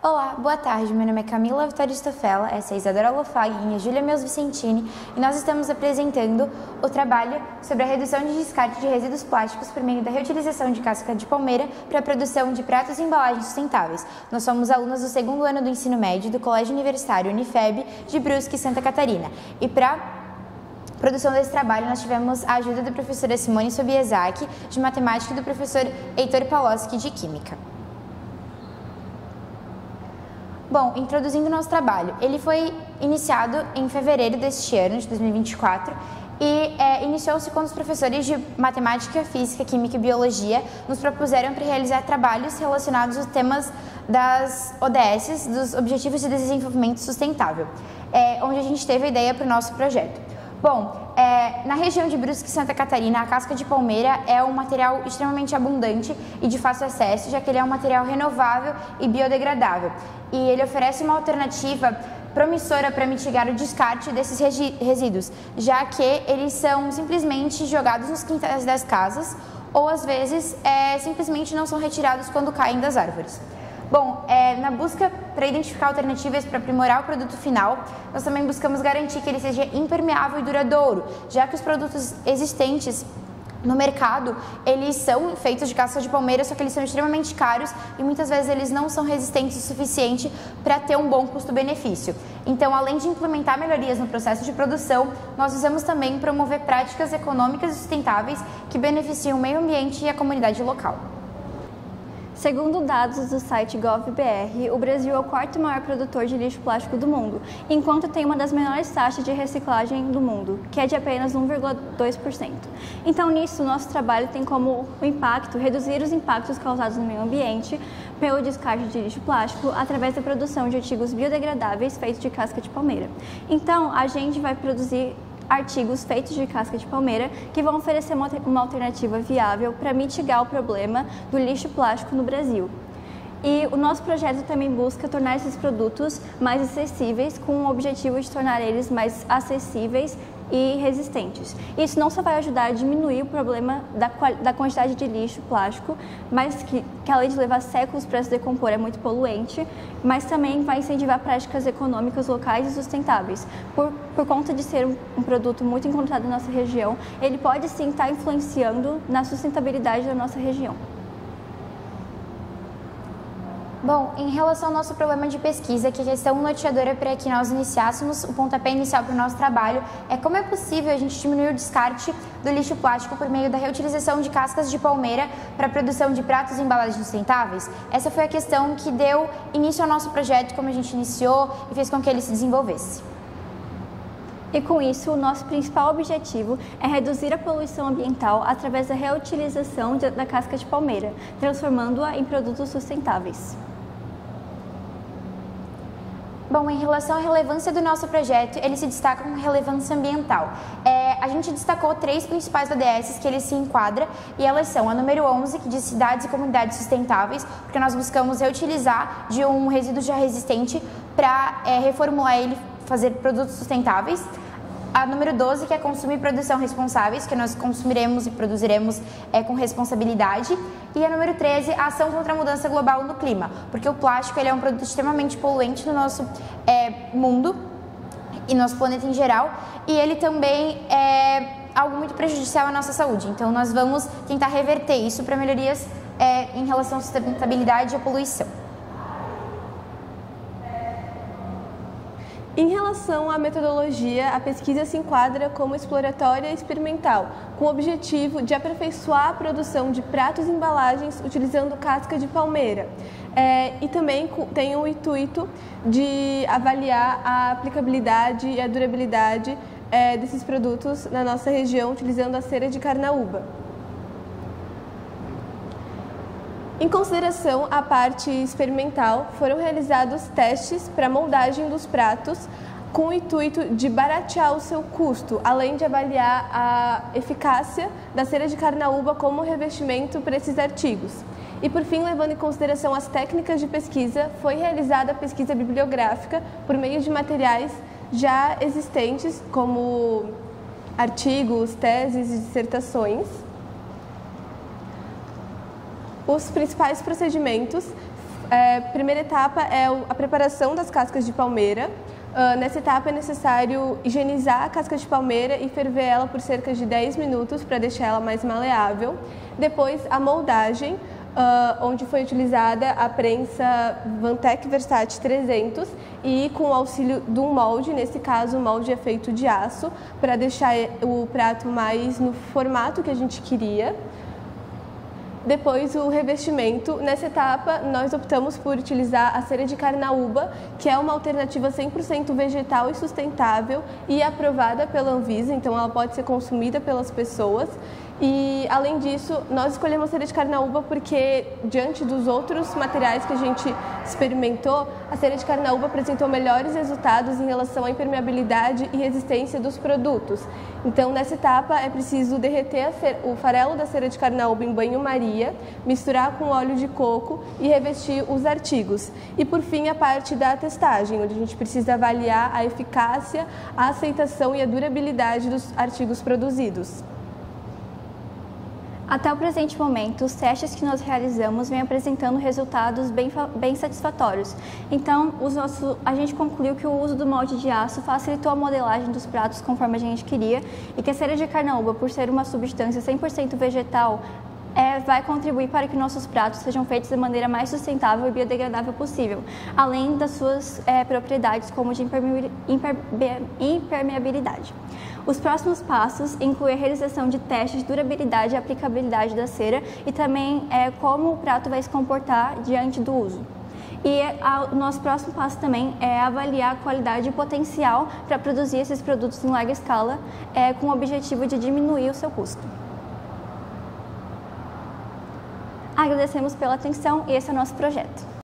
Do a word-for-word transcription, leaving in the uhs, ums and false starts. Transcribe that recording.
Olá, boa tarde, meu nome é Camila Vitória Stofella, essa é a Isadora Lofag e a Júlia Meus Vicentini e nós estamos apresentando o trabalho sobre a redução de descarte de resíduos plásticos por meio da reutilização de casca de palmeira para a produção de pratos e embalagens sustentáveis. Nós somos alunas do segundo ano do ensino médio do Colégio Universitário Unifeb de Brusque, Santa Catarina, e para produção desse trabalho, nós tivemos a ajuda da professora Simone Sobiesak, de Matemática, e do professor Heitor Paloski, de Química. Bom, introduzindo o nosso trabalho, ele foi iniciado em fevereiro deste ano, de dois mil e vinte e quatro, e é, iniciou-se quando os professores de Matemática, Física, Química e Biologia nos propuseram para realizar trabalhos relacionados aos temas das O D S, dos Objetivos de Desenvolvimento Sustentável, é, onde a gente teve a ideia para o nosso projeto. Bom, é, na região de Brusque, Santa Catarina, a casca de palmeira é um material extremamente abundante e de fácil acesso, já que ele é um material renovável e biodegradável. E ele oferece uma alternativa promissora para mitigar o descarte desses resíduos, já que eles são simplesmente jogados nos quintais das casas ou, às vezes, é, simplesmente não são retirados quando caem das árvores. Bom, é, na busca para identificar alternativas para aprimorar o produto final, nós também buscamos garantir que ele seja impermeável e duradouro, já que os produtos existentes no mercado, eles são feitos de casca de palmeira, só que eles são extremamente caros e muitas vezes eles não são resistentes o suficiente para ter um bom custo-benefício. Então, além de implementar melhorias no processo de produção, nós visamos também promover práticas econômicas e sustentáveis que beneficiam o meio ambiente e a comunidade local. Segundo dados do site GovBR, o Brasil é o quarto maior produtor de lixo plástico do mundo, enquanto tem uma das menores taxas de reciclagem do mundo, que é de apenas um vírgula dois por cento. Então, nisso, nosso trabalho tem como impacto reduzir os impactos causados no meio ambiente pelo descarte de lixo plástico através da produção de artigos biodegradáveis feitos de casca de palmeira. Então, a gente vai produzir artigos feitos de casca de palmeira que vão oferecer uma alternativa viável para mitigar o problema do lixo plástico no Brasil. E o nosso projeto também busca tornar esses produtos mais acessíveis, com o objetivo de tornar eles mais acessíveis e resistentes. Isso não só vai ajudar a diminuir o problema da, da quantidade de lixo plástico, mas que, que além de levar séculos para se decompor é muito poluente, mas também vai incentivar práticas econômicas locais e sustentáveis. Por, por conta de ser um, um produto muito encontrado na nossa região, ele pode sim estar influenciando na sustentabilidade da nossa região. Bom, em relação ao nosso problema de pesquisa, que a questão norteadora para que nós iniciássemos o pontapé inicial para o nosso trabalho é como é possível a gente diminuir o descarte do lixo plástico por meio da reutilização de cascas de palmeira para a produção de pratos e embalagens sustentáveis. Essa foi a questão que deu início ao nosso projeto, como a gente iniciou e fez com que ele se desenvolvesse. E com isso, o nosso principal objetivo é reduzir a poluição ambiental através da reutilização da casca de palmeira, transformando-a em produtos sustentáveis. Bom, em relação à relevância do nosso projeto, ele se destaca com relevância ambiental. É, a gente destacou três principais O D S que ele se enquadra, e elas são a número onze, que diz cidades e comunidades sustentáveis, porque nós buscamos reutilizar de um resíduo já resistente para é, reformular ele, fazer produtos sustentáveis. A número doze, que é consumo e produção responsáveis, que nós consumiremos e produziremos é, com responsabilidade. E a número treze, a ação contra a mudança global no clima, porque o plástico ele é um produto extremamente poluente no nosso é, mundo e no nosso planeta em geral, e ele também é algo muito prejudicial à nossa saúde. Então, nós vamos tentar reverter isso para melhorias é, em relação à sustentabilidade e à poluição. Em relação à metodologia, a pesquisa se enquadra como exploratória e experimental, com o objetivo de aperfeiçoar a produção de pratos e embalagens utilizando casca de palmeira. É, e também tem o intuito de avaliar a aplicabilidade e a durabilidade é, desses produtos na nossa região, utilizando a cera de carnaúba. Em consideração à parte experimental, foram realizados testes para a moldagem dos pratos com o intuito de baratear o seu custo, além de avaliar a eficácia da cera de carnaúba como revestimento para esses artigos. E, por fim, levando em consideração as técnicas de pesquisa, foi realizada a pesquisa bibliográfica por meio de materiais já existentes, como artigos, teses e dissertações. Os principais procedimentos É, primeira etapa é a preparação das cascas de palmeira. Uh, nessa etapa é necessário higienizar a casca de palmeira e ferver ela por cerca de dez minutos para deixar ela mais maleável. Depois, a moldagem, uh, onde foi utilizada a prensa Vantec Versace trezentos e com o auxílio de um molde, nesse caso o molde é feito de aço, para deixar o prato mais no formato que a gente queria. Depois, o revestimento. Nessa etapa, nós optamos por utilizar a cera de carnaúba, que é uma alternativa cem por cento vegetal e sustentável e aprovada pela Anvisa, então ela pode ser consumida pelas pessoas. E, além disso, nós escolhemos a cera de carnaúba porque, diante dos outros materiais que a gente experimentou, a cera de carnaúba apresentou melhores resultados em relação à impermeabilidade e resistência dos produtos. Então, nessa etapa, é preciso derreter a cera, o farelo da cera de carnaúba em banho-maria, misturar com óleo de coco e revestir os artigos. E, por fim, a parte da testagem, onde a gente precisa avaliar a eficácia, a aceitação e a durabilidade dos artigos produzidos. Até o presente momento, os testes que nós realizamos vêm apresentando resultados bem, bem satisfatórios. Então, os nossos, a gente concluiu que o uso do molde de aço facilitou a modelagem dos pratos conforme a gente queria e que a cera de carnaúba, por ser uma substância cem por cento vegetal, É, vai contribuir para que nossos pratos sejam feitos da maneira mais sustentável e biodegradável possível, além das suas é, propriedades como de impermeabilidade. Os próximos passos incluem a realização de testes de durabilidade e aplicabilidade da cera e também é, como o prato vai se comportar diante do uso. E a, o nosso próximo passo também é avaliar a qualidade e potencial para produzir esses produtos em larga escala, é, com o objetivo de diminuir o seu custo. Agradecemos pela atenção e esse é o nosso projeto.